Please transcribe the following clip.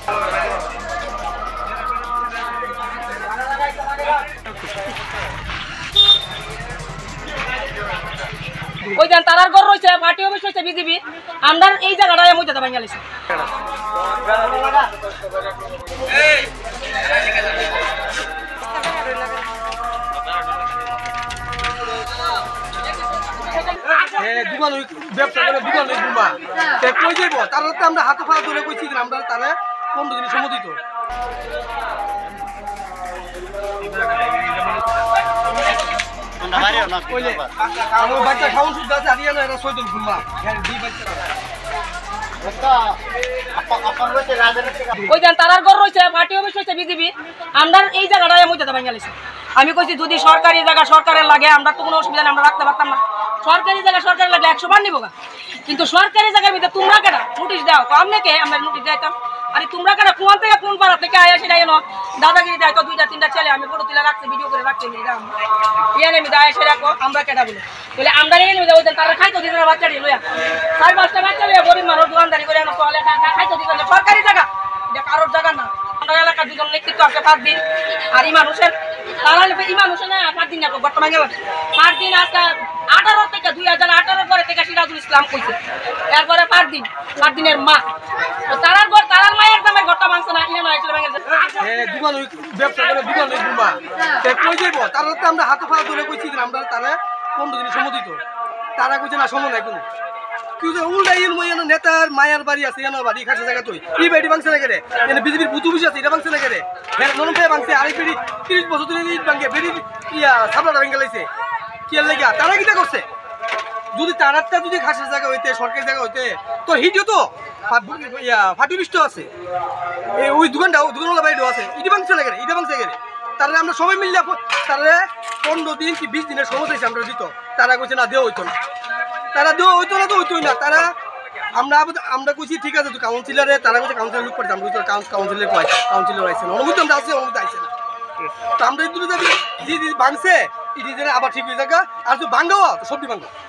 ওই দেন তারার ঘর রয়েছে, পার্টি অফিস রয়েছে বিজেপি, আমরা এই জায়গাটায় মধ্যে ভাঙা গেছে। দোকান ব্যবসা করে দোকান ঘুমা কই যাইব তারা তো আমরা হাতে পা ধরে কইছি আমরা তারা 15 দিন সময় দিত। বাচ্চা খাওয়ান শুদ্ধ আছে হারিয়ানা এরা 6 দিন ঘুমা দুই বাচ্চা ওই দেন তারার ঘর রয়েছে, পার্টি অফিস রয়েছে বিজেপি, আমরা এই জায়গাটায় মধ্যে ভাঙা গেছে। আমি কইছি যদি সরকারি জায়গা সরকারের লাগে আমরা তো কোনো অসুবিধা নেই, আমরা রাখতে পারতাম না। সরকারি জায়গা সরকারি লাগলে 100 বার নিব, কিন্তু সরকারি জায়গার ভিতরে তোমরা কেন নোটিশ দাও? আমনেকে আমরা নোটিশ দিতাম, আরে তোমরা কেন কোন থেকে কোন পাড়া থেকে আয়া সেটা এনো দাদাগিরি দেয় তো 2টা 3টা ছেলে আমি ফটো তুলে রাখছি, ভিডিও করে রাখছি, ইয়ানে আমি দায় এসে রাখো আমরা কেটা বলে বলে আমরা নিয়ে নিয়ে ওই তারা খাইতো দিতে না বাচ্চাটি লইয়া 4-5টা বাচ্চা লইয়া গরিব মানুষ দোকানদারি করে তোলে খাইতো দিতে সরকারি জায়গা, এটা কারোর জায়গা না। আমরা এলাকার দুজন নেতৃত্ব আছে 5 দিন, আর এই মানুষের তারা এই মানুষের না 5 দিন না বর্তমানে গেল 5 দিন আজকে 18 থেকে 2018 পরে থেকে সিরাজুল ইসলাম কইছে, এরপরে 5 দিনের মা তারার ঘর তারার মায়ের দামে ঘরটা ভাঙছে না, ইয়ে নয় দোকান ব্যবসা করে দোকান ঘুমা কই যাইব তারা তো আমরা হাতে পা ধরে কইছি আমরা তারা 15 দিন সময় দিত। তারা কইছে না সময় নাই কোনো উল্টা নেতার মায়ার বাড়ি আছে বাড়ি খাসা জায়গা তুই এই বাড়ি ভাঙছে না কেড়ে বিজেপির বুথ অফিস আছে এটা ভাঙছে না কেড়ে নরম পেয়ে ভাঙছে আরেক বেড়ি 30 বছর ধরে ইট ভাঙে বেড়ি সাবলাটা ভেঙে লাইছে কি লেগা তারা কিটা করছে? যদি তারাটা যদি খাসা জায়গা হইতে সরকারি জায়গা হইতে তো হিটিও তো ফাটি বৃষ্টি আছে ওই দোকানওয়ালা বাড়িও আছে ইটি ভাঙছে না কেড়ে এটা ভাঙছে কেড়ে তারা আমরা সবাই মিললে তারা 15 দিন কি 20 দিনের সময় চাইছে আমরা দিত। তারা কইছে না দেওয়া হইতো না, তারা দেওয়া হইতো না তো হইতোই না। তারা আমরা কইছি ঠিক আছে তো কাউন্সিলরে তারা কইছে কাউন্সিলর লুক করতে আমরা কইছি কাউন্সিলর কয় কাউন্সিলর আইছে না অনুমতি আমরা আছে অনুমতি আইছে না। তো আমরা এই দুটো দাবি যে ভাঙছে ইটি আবার ঠিক হয়ে যাক আর তো ভাঙ্গাও তো সবটি ভাঙ্গা